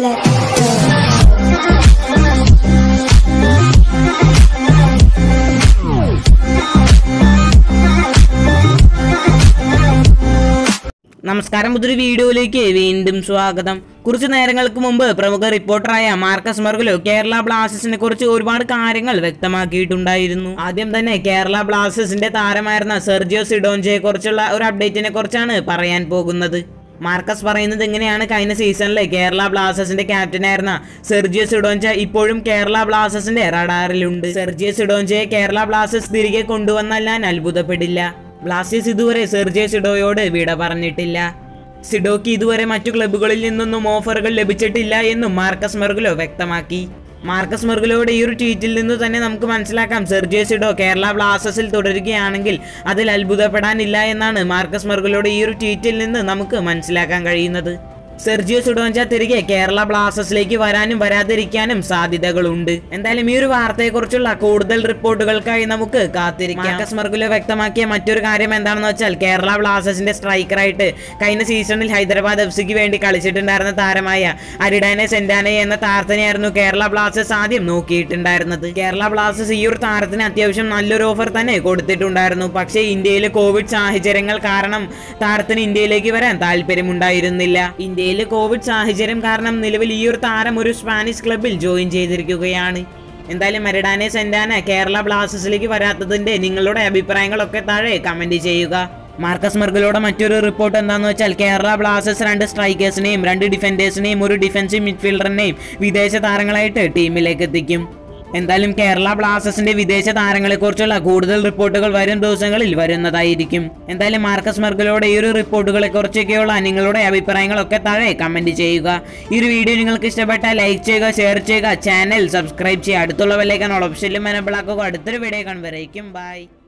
let go. നമസ്കാരം, പുതിയൊരു വീഡിയോയിലേക്ക് വീണ്ടും സ്വാഗതം. കുറച്ചു നേരങ്ങൾക്ക് മുമ്പ് പ്രമുഖ റിപ്പോർട്ടറായ മാർക്കസ് മെർഗലോ കേരള ബ്ലാസ്റ്റേഴ്സിനെ കുറിച്ച് ഒരുപാട് കാര്യങ്ങൾ വ്യക്തമാക്കിയിട്ടുണ്ടായിരുന്നു. ആദ്യം തന്നെ കേരള ബ്ലാസ്റ്റേഴ്സിന്റെ താരമായിരുന്ന സെർജിയോ സിഡോഞ്ചയെ കുറിച്ചുള്ള ഒരു അപ്ഡേറ്റിനെ കുറിച്ചാണ് പറയാൻ പോകുന്നത്. മാർക്കസ് പറയുന്നത് എങ്ങനെയാണ്, കഴിഞ്ഞ സീസണിൽ കേരള ബ്ലാസ്റ്റേഴ്സിന്റെ ക്യാപ്റ്റനായിരുന്ന സെർജിയോ സിഡോഞ്ച ഇപ്പോഴും കേരള ബ്ലാസ്റ്റേഴ്സിന്റെ റഡാറിലുണ്ട്. സെർജിയോ സിഡോഞ്ചയെ കേരള ബ്ലാസ്റ്റേഴ്സ് തിരികെ കൊണ്ടുവന്നാൽ ഞാൻ അത്ഭുതപ്പെടില്ല. ബ്ലാസ്റ്റേഴ്സ് ഇതുവരെ സെർജിയോ സിഡോയോട് വിട പറഞ്ഞിട്ടില്ല. സിഡോക്ക് ഇതുവരെ മറ്റു ക്ലബ്ബുകളിൽ നിന്നൊന്നും ഓഫറുകൾ ലഭിച്ചിട്ടില്ല എന്നും മാർക്കസ് മെർഗലോ വ്യക്തമാക്കി. മാർക്കസ് മെർഗലോയുടെ ഈ ഒരു ട്വീറ്റിൽ നിന്ന് തന്നെ നമുക്ക് മനസ്സിലാക്കാം, സെർജിയോ സിഡോ കേരള ബ്ലാസ്റ്റേഴ്സിൽ തുടരുകയാണെങ്കിൽ അതിൽ അത്ഭുതപ്പെടാനില്ല എന്നാണ് മാർക്കസ് മെർഗലോയുടെ ഈ ഒരു ട്വീറ്റിൽ നിന്ന് നമുക്ക് മനസ്സിലാക്കാൻ കഴിയുന്നത്. സെർജിയോ സിഡോഞ്ച തിരികെ കേരള ബ്ലാസ്റ്റേഴ്സിലേക്ക് വരാനും വരാതിരിക്കാനും സാധ്യതകളുണ്ട്. എന്തായാലും ഈ ഒരു വാർത്തയെക്കുറിച്ചുള്ള കൂടുതൽ റിപ്പോർട്ടുകൾക്കായി നമുക്ക് കാത്തിരിക്കാം. മാർക്കസ് മെർഗലോ വ്യക്തമാക്കിയ മറ്റൊരു കാര്യം എന്താണെന്ന് വെച്ചാൽ, കേരള ബ്ലാസ്റ്റേഴ്സിന്റെ സ്ട്രൈക്കറായിട്ട് കഴിഞ്ഞ സീസണിൽ ഹൈദരാബാദ് എഫ്സിക്ക് വേണ്ടി കളിച്ചിട്ടുണ്ടായിരുന്ന താരമായ അരിഡാനെ സെന്റാനെ എന്ന താരത്തിനെയായിരുന്നു കേരള ബ്ലാസ്റ്റേഴ്സ് ആദ്യം നോക്കിയിട്ടുണ്ടായിരുന്നത്. കേരള ബ്ലാസ്റ്റേഴ്സ് ഈ ഒരു താരത്തിന് അത്യാവശ്യം നല്ലൊരു ഓഫർ തന്നെ കൊടുത്തിട്ടുണ്ടായിരുന്നു. പക്ഷേ ഇന്ത്യയിലെ കോവിഡ് സാഹചര്യങ്ങൾ കാരണം താരത്തിന് ഇന്ത്യയിലേക്ക് വരാൻ താല്പര്യമുണ്ടായിരുന്നില്ല. ഇന്ത്യയിലെ കോവിഡ് സാഹചര്യം കാരണം നിലവിൽ ഈ ഒരു താരം ഒരു സ്പാനിഷ് ക്ലബിൽ ജോയിൻ ചെയ്തിരിക്കുകയാണ്. എന്തായാലും അരിഡാനെ സെന്റാന കേരള ബ്ലാസ്റ്റേഴ്സിലേക്ക് വരാത്തതിന്റെ നിങ്ങളുടെ അഭിപ്രായങ്ങളൊക്കെ താഴെ കമന്റ് ചെയ്യുക. മാർക്കസ് മെർഗലോയുടെ മറ്റൊരു റിപ്പോർട്ട് എന്താണെന്ന് വെച്ചാൽ, കേരള ബ്ലാസ്റ്റേഴ്സ് 2 സ്ട്രൈക്കേഴ്സിനെയും 2 ഡിഫൻഡേഴ്സിനെയും ഒരു ഡിഫൻസീവ് മിഡ്ഫീൽഡറിനെയും വിദേശ താരങ്ങളായിട്ട് ടീമിലേക്ക് എത്തിക്കും. എന്തായാലും കേരള ബ്ലാസ്റ്റേഴ്സിന്റെ വിദേശ താരങ്ങളെക്കുറിച്ചുള്ള കൂടുതൽ റിപ്പോർട്ടുകൾ വരും ദിവസങ്ങളിൽ വരുന്നതായിരിക്കും. എന്തായാലും മാർക്കസ് മെർഗലോയുടെ ഈ ഒരു റിപ്പോർട്ടുകളെ കുറിച്ചൊക്കെയുള്ള നിങ്ങളുടെ അഭിപ്രായങ്ങളൊക്കെ താഴെ കമന്റ് ചെയ്യുക. ഈ ഒരു വീഡിയോ നിങ്ങൾക്ക് ഇഷ്ടപ്പെട്ടാൽ ലൈക്ക് ചെയ്യുക, ഷെയർ ചെയ്യുക, ചാനൽ സബ്സ്ക്രൈബ് ചെയ്യുക, അടുത്തുള്ള ബെൽ ഐക്കൺ ഓപ്ഷനിലും എനേബിൾ ആക്കുക. അടുത്തൊരു വീഡിയോ കാണുമ്പോഴേക്കും ബൈ.